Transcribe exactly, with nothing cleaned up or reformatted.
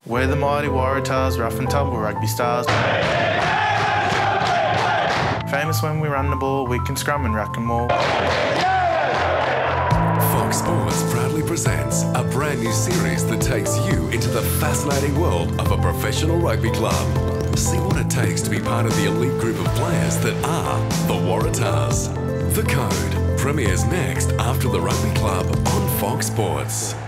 We're the mighty Waratahs, rough and tumble rugby stars. Famous when we run the ball, we can scrum and ruck and maul. Fox Sports proudly presents a brand new series that takes you into the fascinating world of a professional rugby club. See what it takes to be part of the elite group of players that are the Waratahs. The Code premieres next after the rugby club on Fox Sports.